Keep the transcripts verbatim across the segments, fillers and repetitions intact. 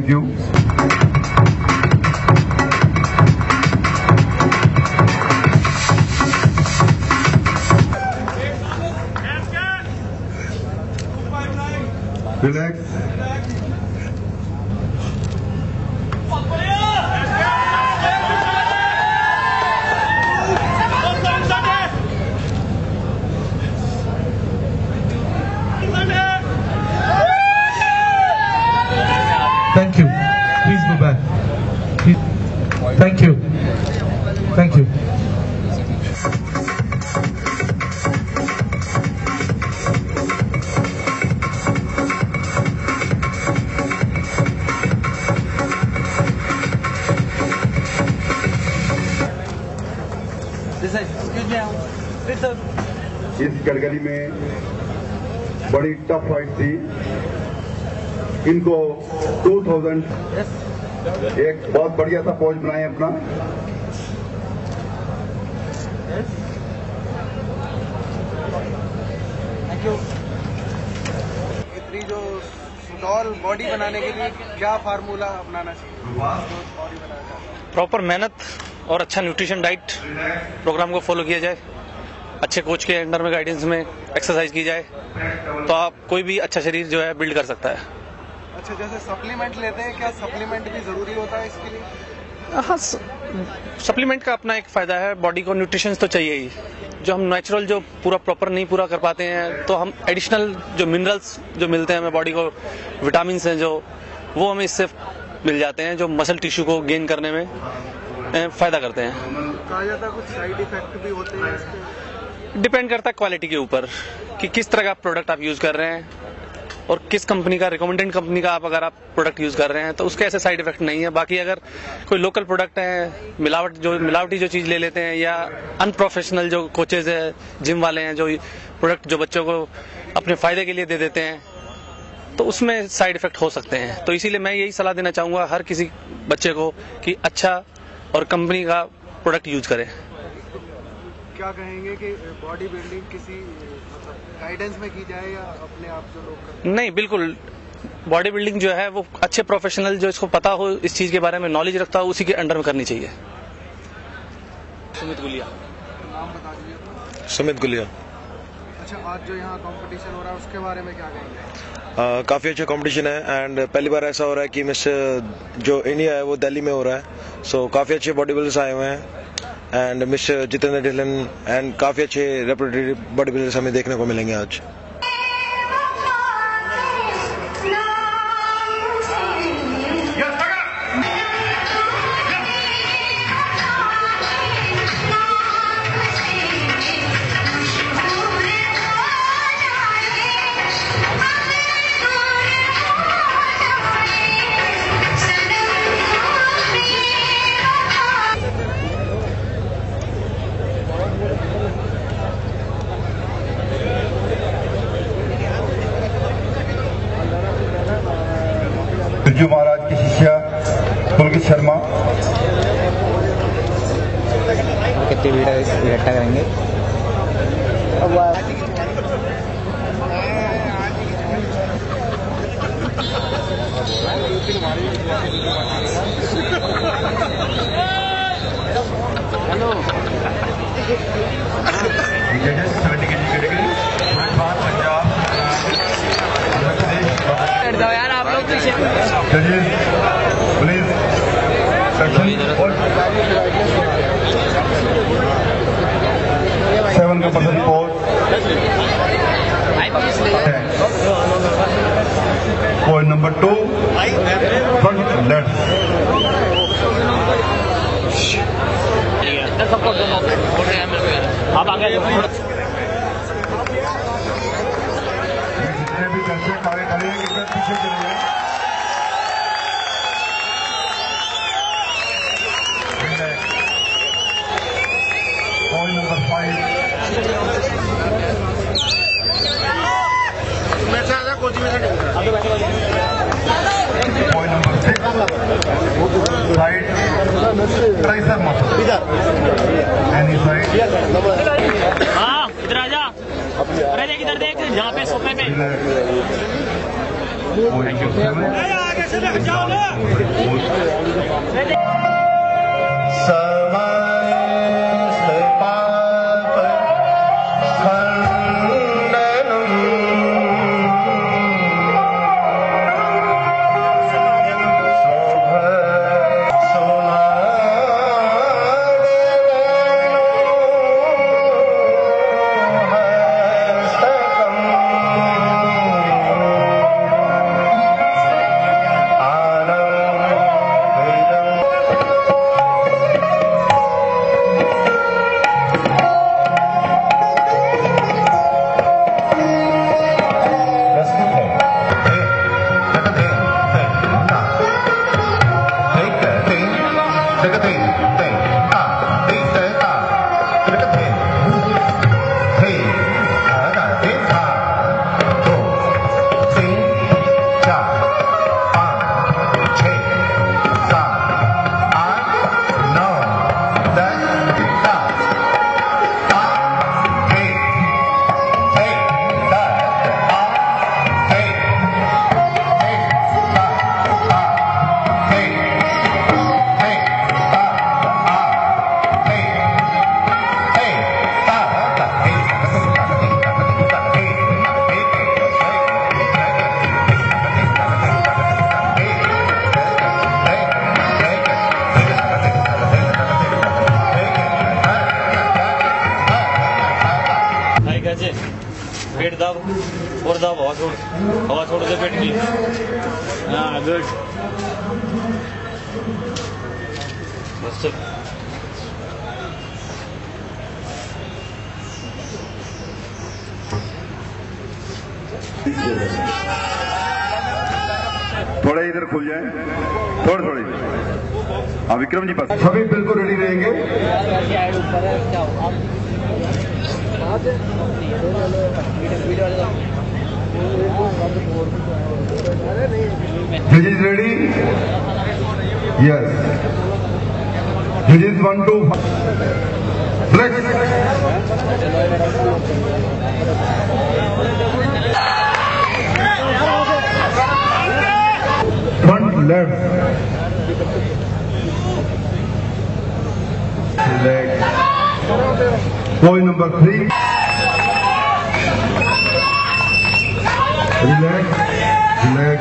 Thank you. Relax. Thank you. Please go back. Please. Thank you. Thank you. इस category में बड़ी tough fight थी। इनको दो हज़ार एक बहुत बढ़िया सा पोज बनाए अपना। इतनी जो सुडौल बॉडी बनाने के लिए क्या फार्मूला अपनाना चाहिए? प्रॉपर मेहनत और अच्छा न्यूट्रिशन डाइट प्रोग्राम को फॉलो किया जाए, अच्छे कोच के अंडर में गाइडेंस में एक्सरसाइज की जाए तो आप कोई भी अच्छा शरीर जो है बिल्ड कर सकता है। अच्छा, जैसे सप्लीमेंट लेते हैं, क्या सप्लीमेंट भी जरूरी होता है इसके लिए? हाँ, सप्लीमेंट का अपना एक फायदा है, बॉडी को न्यूट्रिशन तो चाहिए ही। जो हम नेचुरल जो पूरा प्रॉपर नहीं पूरा कर पाते हैं तो हम एडिशनल जो मिनरल्स जो मिलते हैं हमें बॉडी को, विटामिन हैं जो, वो हमें इससे मिल जाते हैं जो मसल टिश्यू को गेन करने में फायदा करते हैं। कहा जाता है कुछ साइड इफेक्ट भी होते हैं इसके? डिपेंड करता है क्वालिटी के ऊपर कि किस तरह का प्रोडक्ट आप यूज कर रहे हैं और किस कंपनी का, रिकमेंडेड कंपनी का आप अगर आप प्रोडक्ट यूज कर रहे हैं तो उसके ऐसे साइड इफेक्ट नहीं है। बाकी अगर कोई लोकल प्रोडक्ट है, मिलावट जो मिलावटी जो चीज ले लेते हैं या अनप्रोफेशनल जो कोचेज है, जिम वाले हैं जो प्रोडक्ट जो बच्चों को अपने फायदे के लिए दे देते हैं तो उसमें साइड इफेक्ट हो सकते हैं। तो इसीलिए मैं यही सलाह देना चाहूंगा हर किसी बच्चे को कि अच्छा और कंपनी का प्रोडक्ट यूज करें। क्या कहेंगे कि बॉडी बिल्डिंग किसी मतलब गाइडेंस में की जाए या अपने आप जो लोग करते हैं? नहीं, बिल्कुल बॉडी बिल्डिंग जो है वो अच्छे प्रोफेशनल जो इसको पता हो, इस चीज के बारे में नॉलेज रखता हो, उसी के अंडर में करनी चाहिए। सुमित गुलिया। नाम बता दीजिए। सुमित गुलिया। अच्छा, आज जो यहाँ कंपटीशन हो रहा है उसके बारे में क्या कहेंगे? uh, काफ़ी अच्छा कंपटीशन है एंड पहली बार ऐसा हो रहा है कि मिस जो इंडिया है वो दिल्ली में हो रहा है। सो so, काफ़ी अच्छे बॉडी बिल्डर्स आए हुए हैं and miss Jitendra Dhillon and काफ़ी अच्छे रेपुटेड बॉडी बिल्डर्स हमें देखने को मिलेंगे आज। बिरजू महाराज की शिष्या पुलकित शर्मा। कितनी भीड़ इकट्ठा करेंगे? हेलो यार आप लोग पीछे प्लीज सेवन का person four point number two front left. आप आगे जितने भी दर्शक कार्य खड़े हैं कृपया पीछे चले जाएं। Point number five point number six side tricep muscle any side. हाँ इधर आजा, अरे देख इधर देख, यहाँ पे सोफे पे। Thank you. पेट दाब और दाब हवा छोड़ हवा छोड़ दे पेट की। हाँ गुड बस चल। थोड़ा इधर खुल जाए, थोड़े थोड़े। हाँ विक्रम जी पास सभी बिल्कुल रेडी रहेंगे। Judges ready? Yes. Judges one two flex. Front left. Leg. Point number three. Relax, relax.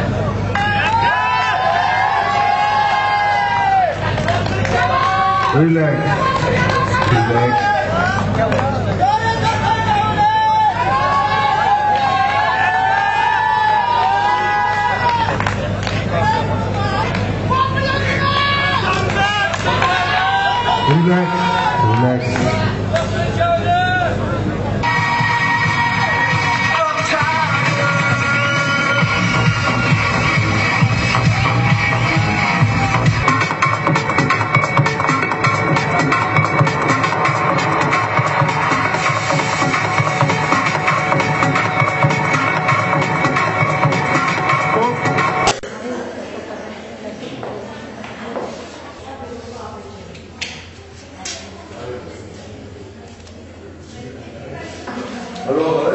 Relax, relax. Relax, relax. Hello.